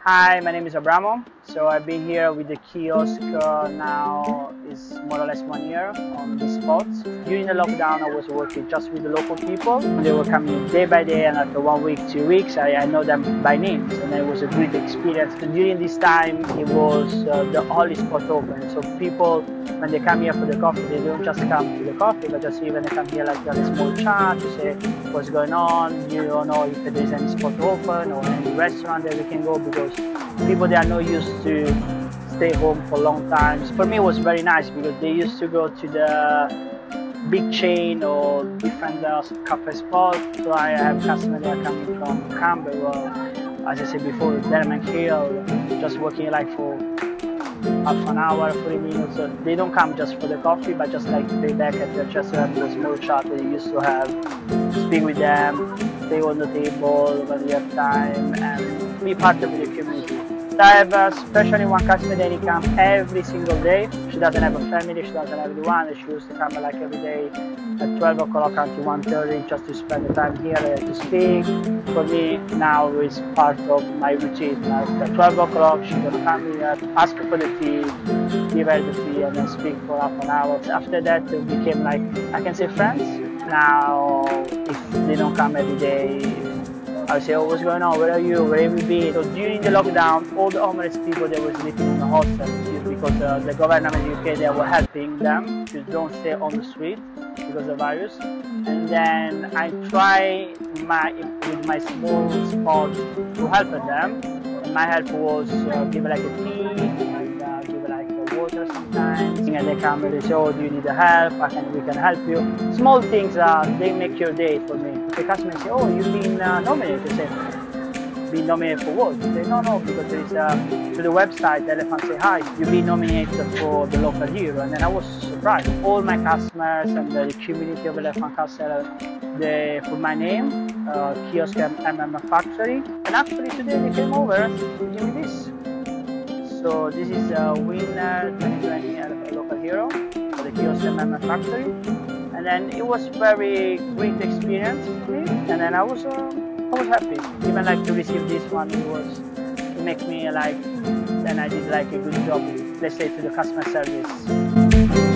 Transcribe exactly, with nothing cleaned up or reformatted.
Hi, my name is Abramo. So I've been here with the kiosk uh, now is more or less one year on this spot. During the lockdown, I was working just with the local people. They were coming day by day, and after one week, two weeks, I, I know them by names, and it was a great experience. And during this time, it was uh, the only spot open. So people, when they come here for the coffee, they don't just come to the coffee, but just even they come here like a small chat to say what's going on. You don't know if there is any spot open or any restaurant that we can go, because people, they are not used to stay home for long times. For me, it was very nice because they used to go to the big chain or different uh, cafe spots. So I have customers that are coming from Camberwell, as I said before, Derman Hill, just working like for half an hour, forty minutes. So they don't come just for the coffee, but just like to pay back at the restaurant, the small chat that you used to have, speak with them, stay on the table when you have time, and be part of the community. I have uh, especially one customer that he comes every single day. She doesn't have a family, she doesn't have anyone. She used to come like every day at twelve o'clock until one thirty just to spend the time here uh, to speak. For me, now it's part of my routine. Like at twelve o'clock, she's gonna come here, ask for the tea, give her the tea, and then speak for half an hour. After that, we became like, I can say, friends. Now, if they don't come every day, I say, oh, what's going on? Where are you? Where have you been? So during the lockdown, all the homeless people that was living in the hostels, because uh, the government in the U K, they were helping them to don't stay on the street because of the virus. And then I try my with my small spot to help them. And my help was uh, give like a tea and uh, give like a water sometimes. And they come and they say, oh, do you need help? I can, we can help you. Small things, uh, they make your day for me. The customer say, oh, you've been uh, nominated. I say, been nominated for what? They say, no, no, because there is uh, to the website, Elephant say, hi, you've been nominated for the local hero. And then I was surprised. All my customers and the community of Elephant Castle, they put my name, uh, Kiosk M M M Factory. And actually today they came over to give me this. So this is a winner twenty twenty local hero for the Kiosk M M M Factory. And then it was very great experience for me, and then I was uh, I was happy. Even like to receive this one, it was to make me like, then I did like a good job, let's say, to the customer service.